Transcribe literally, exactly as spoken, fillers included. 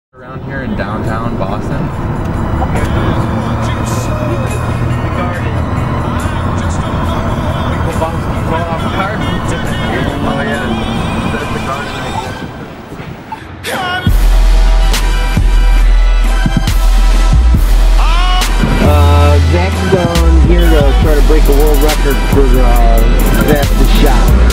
Around here in downtown Boston. People bounce people off the card. Oh yeah, that's the card tonight. Uh, Zack Dorn here to try to break a world record for uh, fastest shot.